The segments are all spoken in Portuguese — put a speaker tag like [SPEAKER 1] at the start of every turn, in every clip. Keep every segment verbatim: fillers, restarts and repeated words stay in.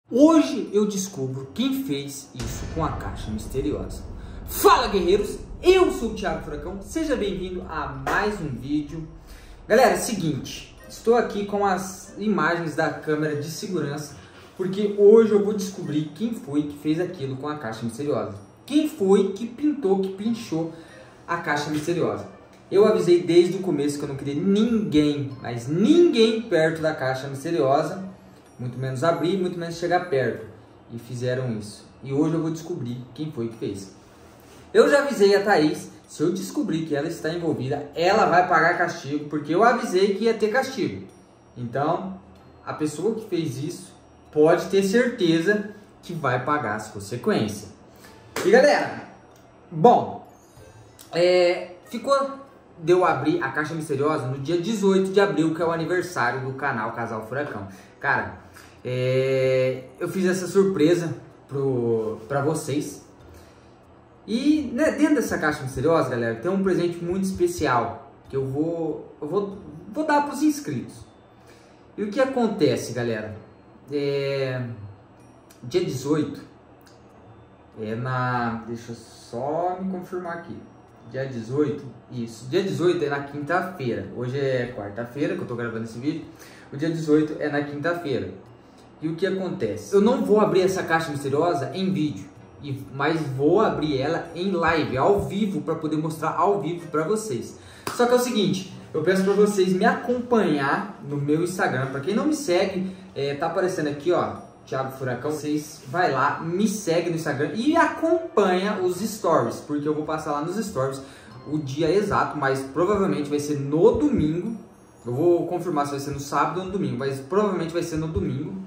[SPEAKER 1] Hoje eu descubro quem fez isso com a caixa misteriosa. Fala, guerreiros! Eu sou o Thiago Furacão, seja bem-vindo a mais um vídeo. Galera, é o seguinte, estou aqui com as imagens da câmera de segurança, porque hoje eu vou descobrir quem foi que fez aquilo com a caixa misteriosa. Quem foi que pintou, que pinchou a caixa misteriosa. Eu avisei desde o começo que eu não queria ninguém, mas ninguém perto da caixa misteriosa. Muito menos abrir, muito menos chegar perto. E fizeram isso. E hoje eu vou descobrir quem foi que fez. Eu já avisei a Thaís, se eu descobrir que ela está envolvida, ela vai pagar castigo, porque eu avisei que ia ter castigo. Então, a pessoa que fez isso pode ter certeza que vai pagar as consequências. E galera, bom, é, ficou de eu abrir a caixa misteriosa no dia dezoito de abril, que é o aniversário do canal Casal Furacão. Cara, é, eu fiz essa surpresa pro, pra vocês. E né, dentro dessa caixa misteriosa, galera, tem um presente muito especial que eu vou, eu vou, vou dar para os inscritos. E o que acontece, galera? É, dia dezoito é na... Deixa eu só me confirmar aqui. Dia dezoito, isso, dia dezoito é na quinta-feira. Hoje é quarta-feira que eu tô gravando esse vídeo. O dia dezoito é na quinta-feira. E o que acontece? Eu não vou abrir essa caixa misteriosa em vídeo, e, mas vou abrir ela em live, ao vivo, para poder mostrar ao vivo para vocês. Só que é o seguinte, eu peço para vocês me acompanhar no meu Instagram. Para quem não me segue, é, tá aparecendo aqui, ó, Thiago Furacão. Vocês vai lá, me segue no Instagram e acompanha os stories, porque eu vou passar lá nos stories o dia exato, mas provavelmente vai ser no domingo. Eu vou confirmar se vai ser no sábado ou no domingo, mas provavelmente vai ser no domingo.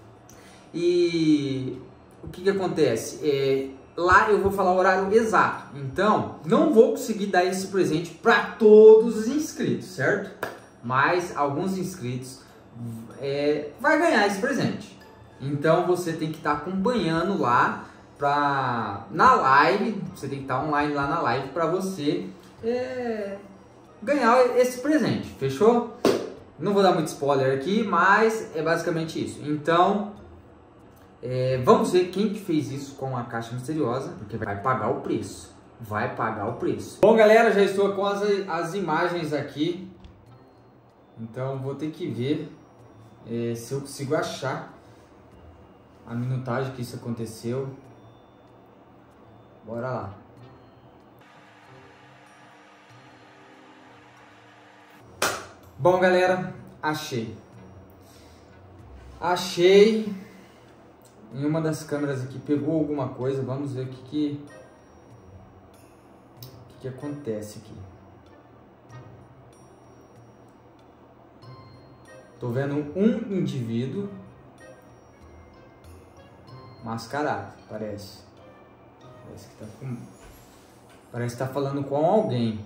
[SPEAKER 1] E o que que acontece? É, lá eu vou falar o horário exato, então não vou conseguir dar esse presente para todos os inscritos, certo? Mas alguns inscritos é, vai ganhar esse presente. Então você tem que estar acompanhando lá pra, na live, você tem que estar online lá na live para você é, ganhar esse presente, fechou? Não vou dar muito spoiler aqui, mas é basicamente isso. Então, é, vamos ver quem que fez isso com a caixa misteriosa, porque vai pagar o preço, vai pagar o preço. Bom, galera, já estou com as, as imagens aqui, então vou ter que ver é, se eu consigo achar a minutagem que isso aconteceu. Bora lá. Bom, galera, achei. Achei em uma das câmeras aqui, pegou alguma coisa. Vamos ver o que que, o que, que acontece aqui. Tô vendo um indivíduo mascarado, parece. Parece que tá com... Parece que tá falando com alguém.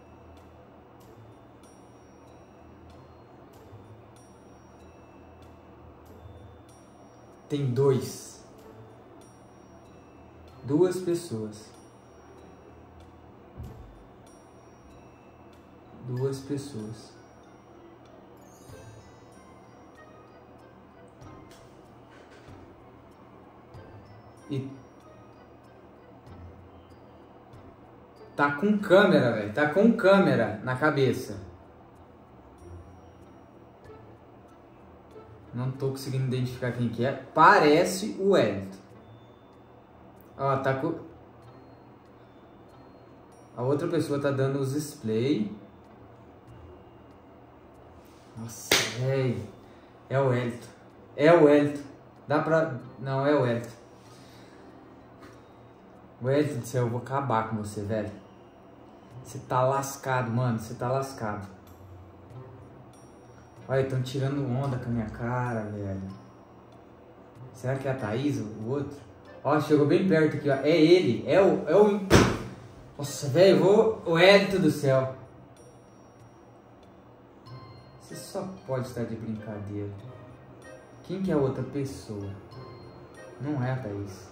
[SPEAKER 1] Tem dois. Duas pessoas. Duas pessoas. E tá com câmera, velho. Tá com câmera na cabeça. Não tô conseguindo identificar quem que é. Parece o Wellington. Ó, tá com... A outra pessoa tá dando os display. Nossa, velho. É o Wellington. É o Wellington. Dá pra... Não, é o Wellington. Wellington do céu, eu vou acabar com você, velho. Você tá lascado, mano. Você tá lascado. Olha, estão tirando onda com a minha cara, velho. Será que é a Thaís, o outro? Ó, chegou bem perto aqui, ó. É ele. É o... É o... Nossa, velho, eu vou... O Wellington do céu. Você só pode estar de brincadeira. Quem que é a outra pessoa? Não é a Thaís.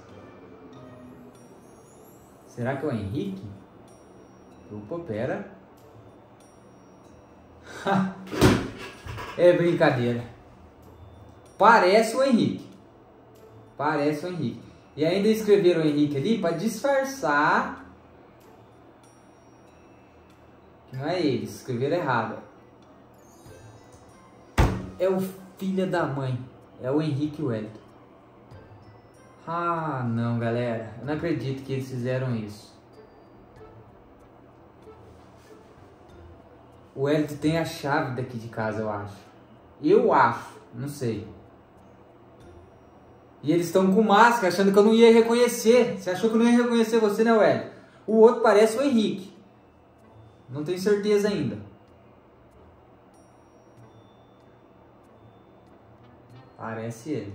[SPEAKER 1] Será que é o Henrique? Opa, pera. É brincadeira. Parece o Henrique. Parece o Henrique. E ainda escreveram o Henrique ali para disfarçar que não é ele. Escreveram errado. É o filho da mãe. É o Henrique Wellington. Ah, não, galera. Eu não acredito que eles fizeram isso. O Wellington tem a chave daqui de casa, eu acho. Eu acho. Não sei. E eles estão com máscara, achando que eu não ia reconhecer. Você achou que eu não ia reconhecer você, né, Wellington? O outro parece o Henrique. Não tenho certeza ainda. Parece ele.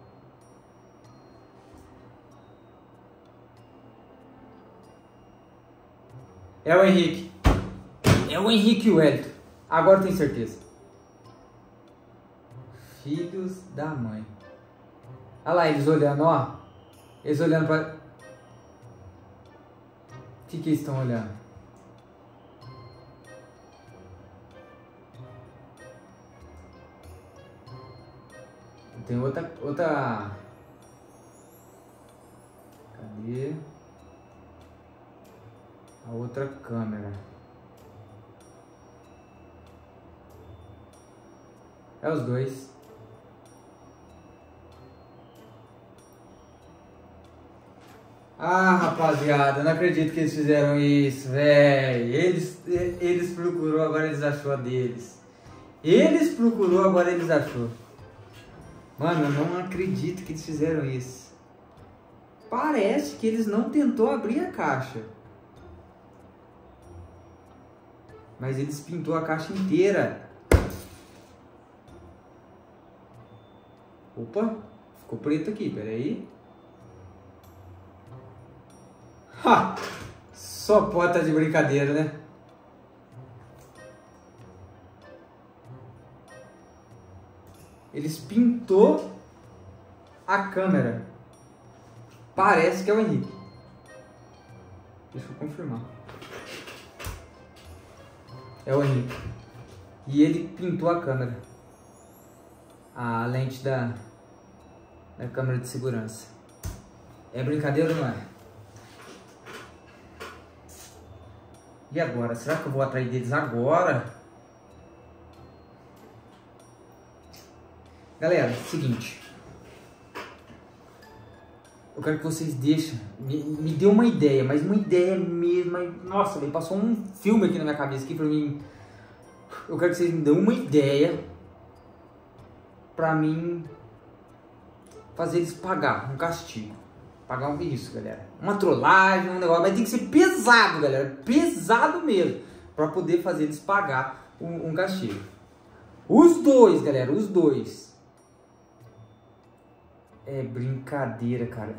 [SPEAKER 1] É o Henrique. É o Henrique Wellington. Agora tenho certeza. Filhos da mãe. Olha lá eles olhando, ó. Eles olhando para... O que que eles estão olhando? Tem outra... outra... Cadê? A outra câmera. É os dois. Ah, rapaziada, não acredito que eles fizeram isso, velho. Eles, eles procurou, agora eles achou a deles. Eles procurou, agora eles achou. Mano, eu não acredito que eles fizeram isso. Parece que eles não tentou abrir a caixa. Mas eles pintou a caixa inteira. Opa, ficou preto aqui, peraí. Ha! Só pode estar de brincadeira, né? Eles pintou a câmera. Parece que é o Henrique. Deixa eu confirmar. É o Henrique. E ele pintou a câmera. A lente da, da câmera de segurança. É brincadeira ou não é? E agora? Será que eu vou atrás deles agora? Galera, seguinte. Eu quero que vocês deixem. Me, me dê uma ideia, mas uma ideia mesmo. Mas, nossa, véio, passou um filme aqui na minha cabeça aqui pra mim. Eu quero que vocês me dêem uma ideia pra mim fazer eles pagar um castigo. Pagar um isso, galera. Uma trollagem, um negócio. Mas tem que ser pesado, galera. Pesado mesmo. Pra poder fazer eles pagar um, um castigo. Os dois, galera. Os dois. É brincadeira, cara.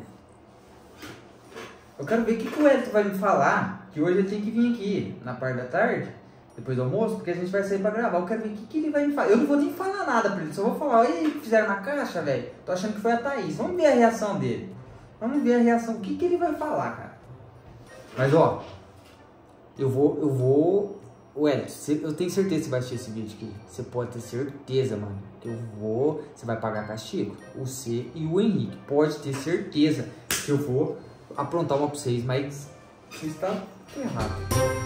[SPEAKER 1] Eu quero ver o que, que o Wellington vai me falar. Que hoje ele tem que vir aqui na parte da tarde. Depois do almoço. Porque a gente vai sair pra gravar. Eu quero ver o que, que ele vai me falar. Eu não vou nem falar nada pra ele. Só vou falar. Olha aí o que fizeram na caixa, velho. Tô achando que foi a Thaís. Vamos ver a reação dele. Vamos ver a reação, o que, que ele vai falar, cara. Mas, ó, eu vou, eu vou... Wellington, eu tenho certeza que você vai assistir esse vídeo aqui. Você pode ter certeza, mano. Eu vou... Você vai pagar castigo. O C e o Henrique. Pode ter certeza que eu vou aprontar uma pra vocês, mas... Você está errado.